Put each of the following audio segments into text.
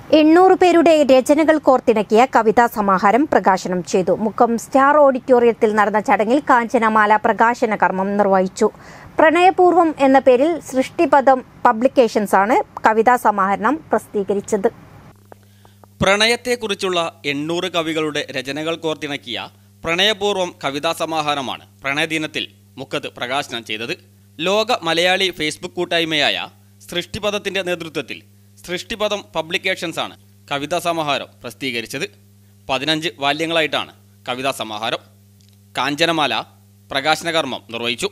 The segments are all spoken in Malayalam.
800 പേരുടെ രചനകൾ കോർത്തിണക്കിയ കവിതാ സമാഹാരം പ്രകാശനം ചെയ്തു. മുക്കം സ്റ്റാർ ഓഡിറ്റോറിയത്തിൽ നടന്ന ചടങ്ങിൽ കാഞ്ചനമാല പ്രകാശന കർമ്മം നിർവഹിച്ചു. പ്രണയപൂർവം എന്ന പേരിൽ സൃഷ്ടിപദം പബ്ലിക്കേഷൻസ് ആണ് കവിതാ സമാഹരണം പ്രസിദ്ധീകരിച്ചത്. പ്രണയത്തെക്കുറിച്ചുള്ള 800 കവികളുടെ രചനകൾ കോർത്തിണക്കിയ പ്രണയപൂർവം കവിതാ സമാഹാരമാണ് പ്രണയദിനത്തിൽ മുക്കത്ത് പ്രകാശനം ചെയ്തത്. ലോക മലയാളി ഫേസ്ബുക്ക് കൂട്ടായ്മയായ സൃഷ്ടിപദത്തിന്റെ നേതൃത്വത്തിൽ സൃഷ്ടിപദം പബ്ലിക്കേഷൻസ് ആണ് കവിതാ സമാഹാരം പ്രസിദ്ധീകരിച്ചത്. 15 വാല്യങ്ങളായിട്ടാണ് കവിതാ സമാഹാരം. കാഞ്ചനമാല പ്രകാശന കർമ്മം നിർവഹിച്ചു.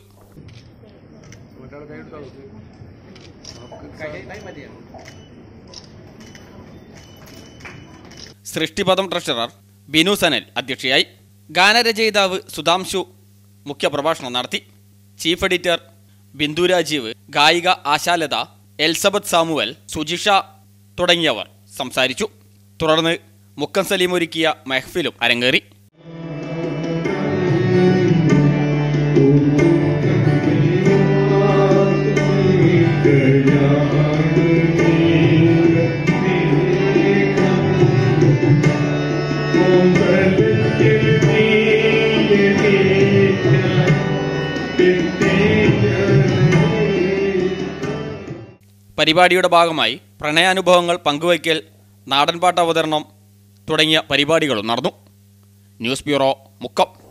സൃഷ്ടിപദം ട്രഷറർ ബിനു സനൽ അധ്യക്ഷയായി. ഗാനരചയിതാവ് സുധാംശു മുഖ്യപ്രഭാഷണം നടത്തി. ചീഫ് എഡിറ്റർ ബിന്ദു രാജീവ്, ഗായിക ആശാലത, എൽസബത്ത് സാമുവൽ, സുജിഷ തുടങ്ങിയവർ സംസാരിച്ചു. തുടർന്ന് മുക്കം സലീം ഒരുക്കിയ മെഹ്ഫിലും അരങ്ങേറി. പരിപാടിയുടെ ഭാഗമായി പ്രണയാനുഭവങ്ങൾ പങ്കുവയ്ക്കൽ, നാടൻപാട്ട് അവതരണം തുടങ്ങിയ പരിപാടികളും നടന്നു. News bureau, Mukkam.